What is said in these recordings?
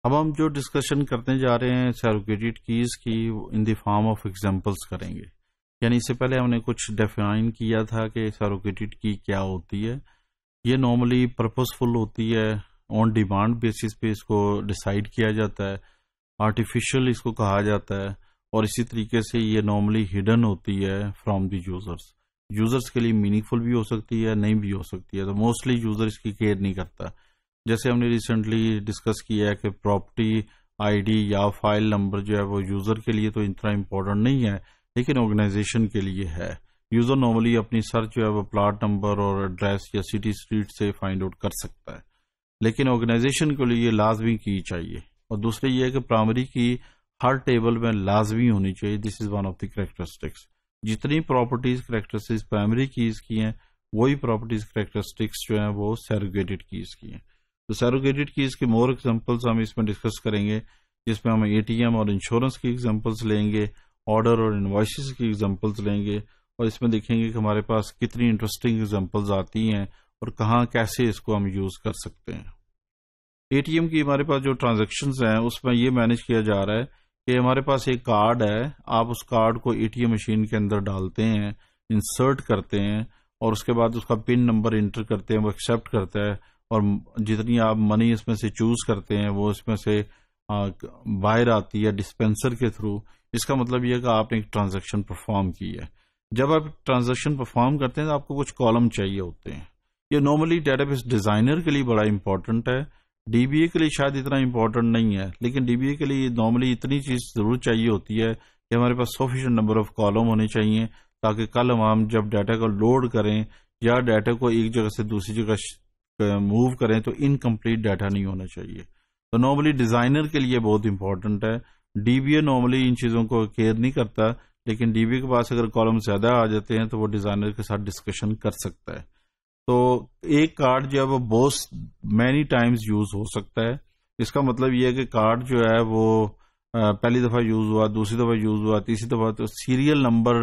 اب ہم جو ڈسکشن کرنے جا رہے ہیں سیروگیٹڈ کیز کی in the form of examples کریں گے. یعنی اس سے پہلے ہم نے کچھ ڈیفائن کیا تھا کہ سیروگیٹڈ کی کیا ہوتی ہے. یہ نارملی پرپزفل ہوتی ہے، آن ڈیمانڈ بیسس پہ اس کو ڈیسائیڈ کیا جاتا ہے، آرٹیفیشل اس کو کہا جاتا ہے، اور اسی طریقے سے یہ نارملی ہڈن ہوتی ہے فرام دی یوزرس کے لیے میننگ فل بھی ہو سکتی ہے، نہیں بھی ہو سکتی ہے. تو موسٹلی یوزر اس کی کیئر نہیں کرتا. جیسے ہم نے ریسنٹلی ڈسکس کیا ہے کہ پراپرٹی آئی ڈی یا فائل نمبر جو ہے وہ یوزر کے لیے تو اتنا امپورٹنٹ نہیں ہے، لیکن آرگنائزیشن کے لیے ہے. یوزر نارملی اپنی سرچ جو ہے وہ پلاٹ نمبر اور ایڈریس یا سٹی اسٹریٹ سے فائنڈ آؤٹ کر سکتا ہے، لیکن آرگنائزیشن کے لیے لازمی کی چاہیے. اور دوسرے یہ ہے کہ پرائمری کی ہر ٹیبل میں لازمی ہونی چاہیے. This is one of the characteristics. جتنی پراپرٹیز کریکٹرسٹکس پرائمری کیز کی ہیں وہی پراپرٹیز کریکٹرسٹکس جو ہیں وہ سیروگیٹڈ کیز کی ہیں. تو سیروگیٹڈ کیز کے مور ایگزامپلس ہم اس میں ڈسکس کریں گے، جس میں ہم اے ٹی ایم اور انشورنس کی ایگزامپلس لیں گے، آرڈر اور انوائسز کی ایگزامپلس لیں گے، اور اس میں دیکھیں گے کہ ہمارے پاس کتنی انٹرسٹنگ ایگزامپلس آتی ہیں اور کہاں کیسے اس کو ہم یوز کر سکتے ہیں. اے ٹی ایم کی ہمارے پاس جو ٹرانزیکشنز ہیں اس میں یہ مینیج کیا جا رہا ہے کہ ہمارے پاس ایک کارڈ ہے، آپ اس کارڈ کو اے ٹی ایم مشین کے اندر ڈالتے ہیں، انسرٹ کرتے ہیں، اور اس کے بعد اس کا پن نمبر انٹر کرتے ہیں، وہ ایکسیپٹ کرتا ہے، اور جتنی آپ منی اس میں سے چوز کرتے ہیں وہ اس میں سے باہر آتی ہے ڈسپینسر کے تھرو. اس کا مطلب یہ ہے کہ آپ نے ایک ٹرانزیکشن پرفارم کی ہے. جب آپ ٹرانزیکشن پرفارم کرتے ہیں تو آپ کو کچھ کالم چاہیے ہوتے ہیں. یہ نارملی ڈیٹا بیس ڈیزائنر کے لیے بڑا امپورٹنٹ ہے، ڈی بی اے کے لیے شاید اتنا امپورٹنٹ نہیں ہے، لیکن ڈی بی اے کے لیے نارملی اتنی چیز ضرور چاہیے ہوتی ہے کہ ہمارے پاس سفیشینٹ نمبر آف کالم ہونے چاہیے، تاکہ کل ہم جب ڈیٹا کو لوڈ کریں یا ڈیٹا کو ایک جگہ سے دوسری جگہ موو کریں تو انکمپلیٹ ڈیٹا نہیں ہونا چاہیے. تو نارملی ڈیزائنر کے لیے بہت امپورٹنٹ ہے. ڈی بی اے نارملی ان چیزوں کو کیئر نہیں کرتا، لیکن ڈی بی اے کے پاس اگر کالم زیادہ آ جاتے ہیں تو وہ ڈیزائنر کے ساتھ ڈسکشن کر سکتا ہے. تو ایک کارڈ جو ہے وہ بہت مینی ٹائمز یوز ہو سکتا ہے. اس کا مطلب یہ ہے کہ کارڈ جو ہے وہ پہلی دفعہ یوز ہوا، دوسری دفعہ یوز ہوا، تیسری دفعہ، تو سیریل نمبر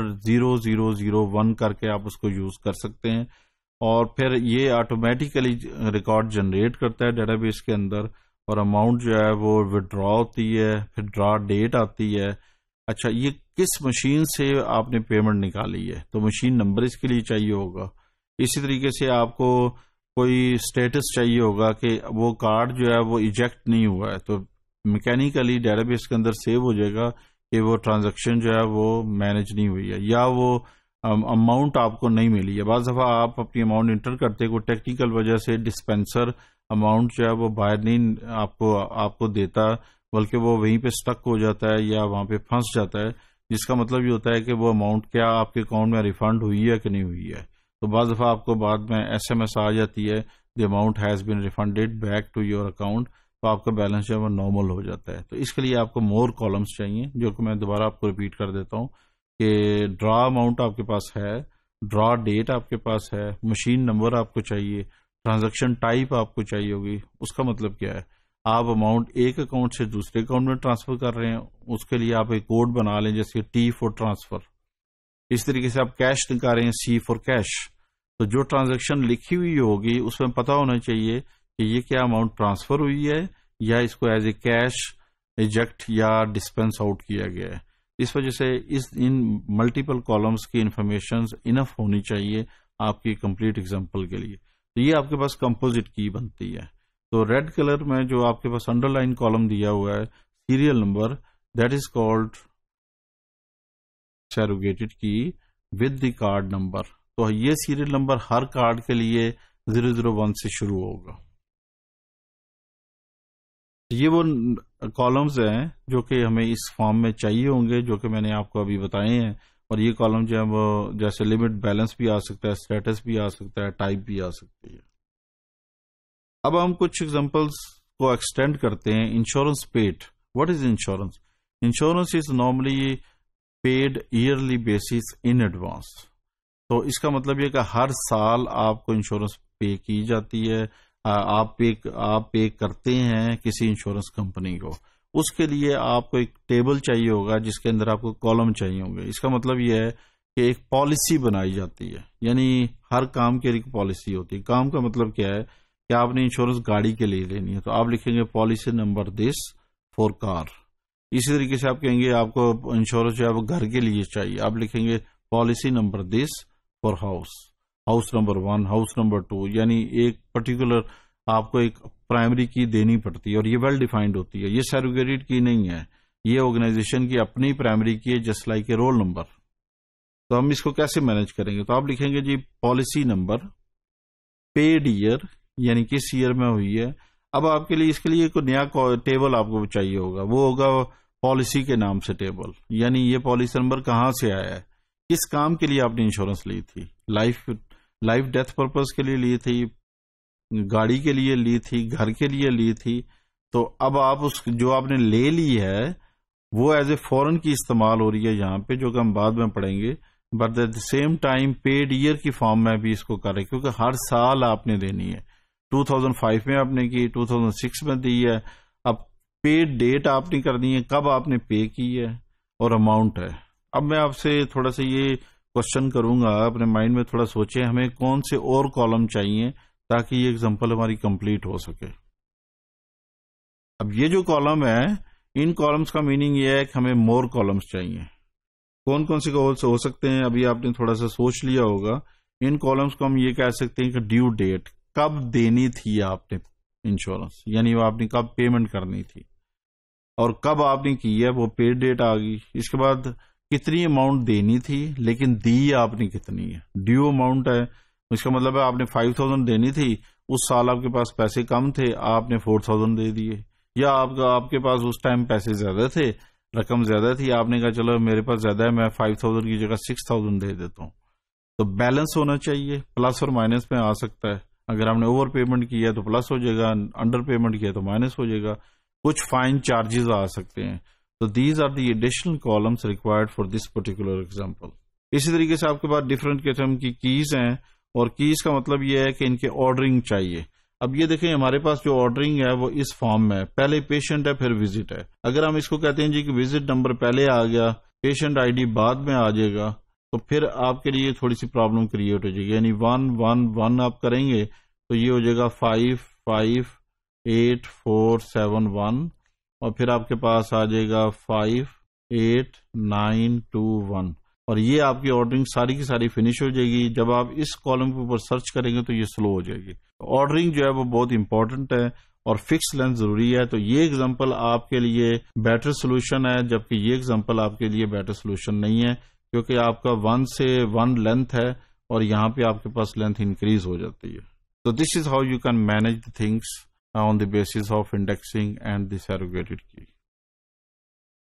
0001 کر کے آپ اس کو یوز کر سکتے ہیں. اور پھر یہ آٹومیٹیکلی ریکارڈ جنریٹ کرتا ہے ڈیٹا بیس کے اندر، اور اماؤنٹ جو ہے وہ وڈرا ہوتی ہے، پھر ڈرا ڈیٹ آتی ہے. اچھا، یہ کس مشین سے آپ نے پیمنٹ نکالی ہے تو مشین نمبر اس کے لیے چاہیے ہوگا. اسی طریقے سے آپ کو کوئی سٹیٹس چاہیے ہوگا کہ وہ کارڈ جو ہے وہ ایجیکٹ نہیں ہوا ہے، تو میکینیکلی ڈیٹا بیس کے اندر سیو ہو جائے گا کہ وہ ٹرانزیکشن جو ہے وہ مینج نہیں ہوئی ہے یا وہ اماؤنٹ آپ کو نہیں ملی ہے. بعض دفعہ آپ اپنی اماؤنٹ انٹر کرتے کوئی ٹیکنیکل وجہ سے ڈسپینسر اماؤنٹ جو ہے وہ باہر نہیں آپ کو دیتا، بلکہ وہ وہیں پہ سٹک ہو جاتا ہے یا وہاں پہ پھنس جاتا ہے، جس کا مطلب یہ ہوتا ہے کہ وہ اماؤنٹ کیا آپ کے اکاؤنٹ میں ریفنڈ ہوئی ہے کہ نہیں ہوئی ہے. تو بعض دفعہ آپ کو بعد میں ایس ایم ایس آ جاتی ہے the amount has been refunded back to your account, تو آپ کا بیلنس جو ہے وہ نارمل ہو جاتا ہے. تو اس کے لیے آپ کو مور کالمس چاہیے، جو کہ میں دوبارہ آپ کو ریپیٹ کر دیتا ہوں کہ ڈرا اماؤنٹ آپ کے پاس ہے، ڈرا ڈیٹ آپ کے پاس ہے، مشین نمبر آپ کو چاہیے، ٹرانزیکشن ٹائپ آپ کو چاہیے ہوگی. اس کا مطلب کیا ہے، آپ اماؤنٹ ایک اکاؤنٹ سے دوسرے اکاؤنٹ میں ٹرانسفر کر رہے ہیں، اس کے لیے آپ ایک کوڈ بنا لیں جیسے ٹی فور ٹرانسفر. اس طریقے سے آپ کیش نکال رہے ہیں، سی فور کیش. تو جو ٹرانزیکشن لکھی ہوئی ہوگی اس میں پتا ہونا چاہیے کہ یہ کیا اماؤنٹ ٹرانسفر ہوئی ہے یا اس کو ایز اے کیش ایجیکٹ یا ڈسپینس آؤٹ کیا گیا ہے. اس وجہ سے ان ملٹیپل کالمس کی انفارمیشن انف ہونی چاہیے آپ کی کمپلیٹ ایگزامپل کے لیے. تو یہ آپ کے پاس کمپوزٹ کی بنتی ہے. تو ریڈ کلر میں جو آپ کے پاس انڈر لائن کالم دیا ہوا ہے serial number, that is called surrogated key with the card number. تو یہ سیریل نمبر ہر کارڈ کے لیے 001 سے شروع ہوگا. یہ وہ کالمز ہیں جو کہ ہمیں اس فارم میں چاہیے ہوں گے، جو کہ میں نے آپ کو ابھی بتائے ہیں. اور یہ کالم جو ہے وہ جیسے لمٹ بیلنس بھی آ سکتا ہے، اسٹیٹس بھی آ سکتا ہے، ٹائپ بھی آ سکتی ہے. اب ہم کچھ ایگزامپلس کو ایکسٹینڈ کرتے ہیں. Insurance paid. What is insurance? Insurance is normally paid yearly basis in advance. تو اس کا مطلب یہ کہ ہر سال آپ کو انشورنس پے کی جاتی ہے، آپ پے کرتے ہیں کسی انشورنس کمپنی کو. اس کے لیے آپ کو ایک ٹیبل چاہیے ہوگا جس کے اندر آپ کو کالم چاہیے ہوں گے. اس کا مطلب یہ ہے کہ ایک پالیسی بنائی جاتی ہے، یعنی ہر کام کی ایک پالیسی ہوتی ہے. کام کا مطلب کیا ہے کہ آپ نے انشورنس گاڑی کے لیے لینی ہے تو آپ لکھیں گے policy number this for car. اسی طریقے سے آپ کہیں گے آپ کو انشورنس جو ہے وہ گھر کے لیے چاہیے، آپ لکھیں گے policy number this for house number 1، house number 2، یعنی ایک پرٹیکولر آپ کو ایک پرائمری کی دینی پڑتی ہے اور یہ ویل ڈیفائنڈ ہوتی ہے. یہ سیروگیٹڈ کی نہیں ہے، یہ آرگنائزیشن کی اپنی پرائمری کی ہے، just like a roll number. تو ہم اس کو کیسے مینج کریں گے؟ تو آپ لکھیں گے جی پالیسی نمبر پیڈ ایئر، یعنی کس ایئر میں ہوئی ہے. اب آپ کے لیے اس کے لیے کوئی نیا ٹیبل آپ کو چاہیے ہوگا، وہ ہوگا پالیسی کے نام سے ٹیبل، یعنی یہ پالیسی نمبر کہاں سے آیا ہے، کس کام کے لیے آپ نے انشورنس لی تھی. لائف ڈیتھ پرپز کے لیے لی تھی، گاڑی کے لیے لی تھی، گھر کے لیے لی تھی. تو اب آپ اس جو آپ نے لے لی ہے وہ ایز اے فورن کی استعمال ہو رہی ہے یہاں پہ، جو کہ ہم بعد میں پڑھیں گے. But at the same time paid year کی فارم میں بھی اس کو کریں، کیونکہ ہر سال آپ نے دینی ہے. 2005 میں آپ نے کی، 2006 میں دی ہے. اب پیڈ ڈیٹ آپ نے کرنی ہے، کب آپ نے پے کی ہے اور اماؤنٹ ہے. اب میں آپ سے تھوڑا سا یہ کوشچن کروں گا، اپنے مائنڈ میں تھوڑا سوچیں ہمیں کون سے اور کالم چاہیے تاکہ یہ ایگزامپل ہماری کمپلیٹ ہو سکے. اب یہ جو کالم ہے، ان کالمز کا میننگ یہ ہے کہ ہمیں مور کالمز چاہیے. کون کون سے ہو سکتے ہیں؟ ابھی آپ نے تھوڑا سا سوچ لیا ہوگا. ان کالمز کو ہم یہ کہہ سکتے ہیں کہ ڈیو ڈیٹ، کب دینی تھی آپ نے انشورنس، یعنی وہ آپ نے کب پیمنٹ کرنی تھی اور کب آپ نے کی ہے، وہ پیڈ ڈیٹ آ گئی. اس کے بعد کتنی اماؤنٹ دینی تھی لیکن دی آپ نے کتنی ہے، ڈیو اماؤنٹ ہے. اس کا مطلب ہے آپ نے 5000 دینی تھی، اس سال آپ کے پاس پیسے کم تھے، آپ نے 4000 دے دیے. یا آپ کے پاس اس ٹائم پیسے زیادہ تھے، رقم زیادہ تھی، آپ نے کہا چلو میرے پاس زیادہ ہے، میں 5000 کی جگہ 6000 دے دیتا ہوں. تو بیلنس ہونا چاہیے، پلس اور مائنس میں آ سکتا ہے. اگر آپ نے اوور پیمنٹ کی ہے تو پلس ہو جائے گا، انڈر پیمنٹ کیا تو مائنس ہو جائے گا. کچھ فائن چارجز آ سکتے ہیں. تو these are the additional columns required for this particular example. اسی طریقے سے آپ کے پاس ڈفرینٹ قسم کی کیز ہیں، اور کیز کا مطلب یہ ہے کہ ان کے آرڈرنگ چاہیے. اب یہ دیکھیں ہمارے پاس جو آرڈرنگ ہے وہ اس فارم میں ہے، پہلے پیشنٹ ہے پھر وزٹ ہے. اگر ہم اس کو کہتے ہیں جی کہ وزٹ نمبر پہلے آ گیا، پیشنٹ آئی ڈی بعد میں آ جائے گا، تو پھر آپ کے لیے تھوڑی سی پرابلم کریٹ ہو جائے گی. یعنی 111 آپ کریں گے تو یہ ہو جائے گا 558471، اور پھر آپ کے پاس آ جائے گا 58921، اور یہ آپ کی آرڈرنگ ساری کی ساری فنش ہو جائے گی. جب آپ اس کالم کے اوپر سرچ کریں گے تو یہ سلو ہو جائے گی. آرڈرنگ جو ہے وہ بہت امپورٹنٹ ہے اور فکس لینتھ ضروری ہے. تو یہ ایگزامپل آپ کے لیے بیٹر سولوشن ہے، جبکہ یہ ایگزامپل آپ کے لیے بیٹر سولوشن نہیں ہے، کیونکہ آپ کا 1 سے 1 لینتھ ہے اور یہاں پہ آپ کے پاس لینتھ انکریز ہو جاتی ہے. So this is how you can manage the things on the basis of indexing and the surrogated key.